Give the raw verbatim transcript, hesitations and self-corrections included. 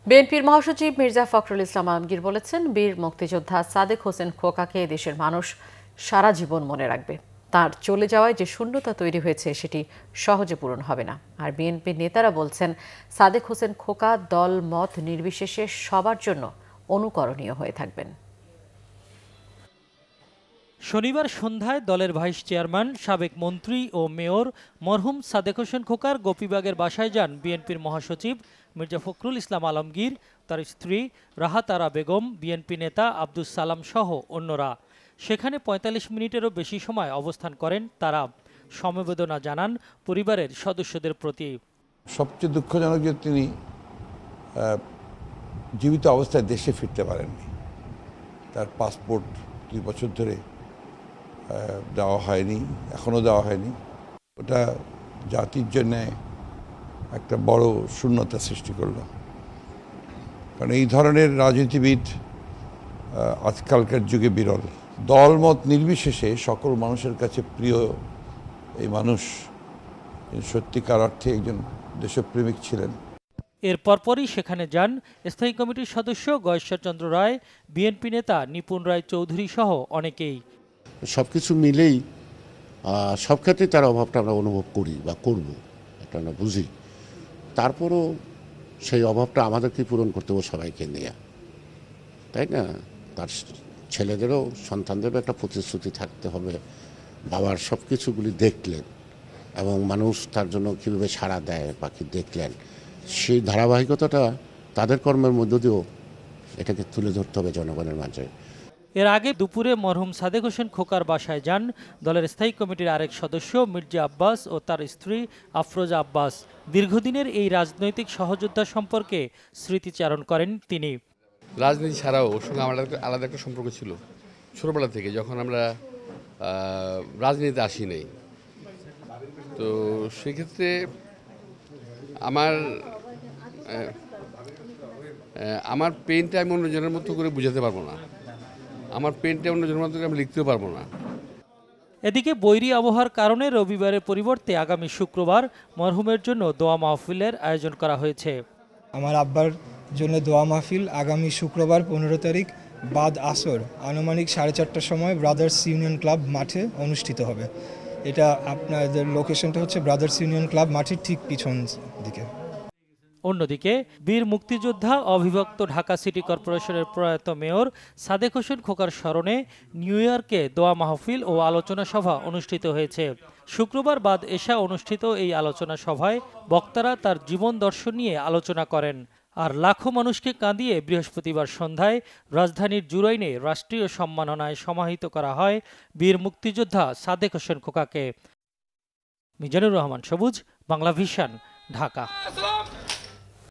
বিএনপির মহাসচিব মির্জা ফখরুল ইসলাম আলমগীর বলেছেন, বীর মুক্তিযোদ্ধা সাদেক হোসেন খোকাকে দেশের মানুষ সারা জীবন মনে রাখবে। তার চলে যাওয়ায় যে শূন্যতা তৈরি হয়েছে সেটি সহজে পূরণ হবে না। আর বিএনপির নেতারা বলছেন, সাদেক হোসেন খোকা দল মত নির্বিশেষে সবার জন্য অনুকরণীয় হয়ে থাকবেন। শনিবার সন্ধ্যায় দলের ভাইস চেয়ারম্যান, সাবেক মন্ত্রী ও মেয়র মরহুম সাদেক হোসেন খোকার গোপীবাগের বাসায় যান বিএনপির মহাসচিব মির্জা ফখরুল ইসলাম আলমগীর, তার স্ত্রী রাহাত আরা বেগম, বিএনপি নেতা আব্দুস সালাম সহ অন্যরা। সেখানে পঁয়তাল্লিশ মিনিটেরও বেশি সময় অবস্থান করেন তারা। সমবেদনা জানান পরিবারের সদস্যদের প্রতি। সবচেয়ে দুঃখজনক যে তিনি জীবিত অবস্থায় দেশে ফিরতে পারেননি। তার পাসপোর্ট দুই বছর ধরে দেওয়া হয়নি, এখনও দেওয়া হয়নি। ওটা জাতির জন্য একটা বড় শূন্যতা সৃষ্টি করলো। কারণ এই ধরনের রাজনীতিবিদ আজকালকার যুগে বিরল। দলমত নির্বিশেষে সকল মানুষের কাছে প্রিয় এই মানুষ সত্যিকার অর্থে একজন দেশপ্রেমিক ছিলেন। এর পরপরই সেখানে যান স্থায়ী কমিটির সদস্য গয়েশ্বরচন্দ্র রায়, বিএনপি নেতা নিপুণ রায় চৌধুরী সহ অনেকেই। সব কিছু মিলেই সব ক্ষেত্রে তার অভাবটা আমরা অনুভব করি বা করব, এটা আমরা বুঝি। তারপরও সেই অভাবটা আমাদেরকে পূরণ করতে হবে সবাইকে নিয়ে, তাই না? তার ছেলেদেরও, সন্তানদেরও একটা প্রতিশ্রুতি থাকতে হবে। বাবার সব কিছুগুলি দেখলেন এবং মানুষ তার জন্য কীভাবে সাড়া দেয় বাকি দেখলেন, সেই ধারাবাহিকতাটা তাদের কর্মের মধ্য দিয়েও এটাকে তুলে ধরতে হবে জনগণের মাঝে। এর আগে দুপুরে মরহুম সাদেক হোসেন খোকার বাসায় যান দলের স্থায়ী কমিটির আরেক সদস্য মির্জা আব্বাস ও তার স্ত্রী আফরোজা আব্বাস। দীর্ঘদিনের এই রাজনৈতিক সহযোদ্ধা সম্পর্কে স্মৃতিচারণ করেন তিনি। রাজনীতি ছাড়াও ওর সঙ্গে আমার আলাদা একটা সম্পর্ক ছিল ছোটবেলা থেকে, যখন আমরা রাজনীতিতে আসি নাই। তো সেক্ষেত্রে আমার আমার পেনটা আমি অন্যজনের মতো করে বুঝাতে পারবো না, আমার পেনটা অন্যজনের মতো করে আমি লিখতেও পারবো না। এদিকে বৈরী আবহাওয়ার কারণে রবিবারের পরিবর্তে আগামী শুক্রবার মরহুমের জন্য দোয়া মাহফিলের আয়োজন করা হয়েছে। আমার আব্বার জন্য দোয়া মাহফিল আগামী শুক্রবার পনেরো তারিখ বাদ আসর আনুমানিক সাড়ে চারটার সময় ব্রাদার্স ইউনিয়ন ক্লাব মাঠে অনুষ্ঠিত হবে। এটা আপনাদের লোকেশনটা হচ্ছে ব্রাদার্স ইউনিয়ন ক্লাব মাঠের ঠিক পিছন দিকে। অন্যদিকে বীর মুক্তিযোদ্ধা অবিভক্ত ঢাকা সিটি কর্পোরেশনের প্রয়াত মেয়র সাদেক হোসেন খোকার স্মরণে নিউ ইয়র্কে দোয়া মাহফিল ও আলোচনা সভা অনুষ্ঠিত হয়েছে। শুক্রবার বাদ এশা অনুষ্ঠিত এই আলোচনা সভায় বক্তারা তার জীবন দর্শন নিয়ে আলোচনা করেন। আর লাখো মানুষকে কাঁদিয়ে বৃহস্পতিবার সন্ধ্যায় রাজধানীর জুরাইনে রাষ্ট্রীয় সম্মাননায় সমাহিত করা হয় বীর মুক্তিযোদ্ধা সাদেক হোসেন খোকাকে। মিজানুর রহমান সবুজ, বাংলা ভিশন, ঢাকা।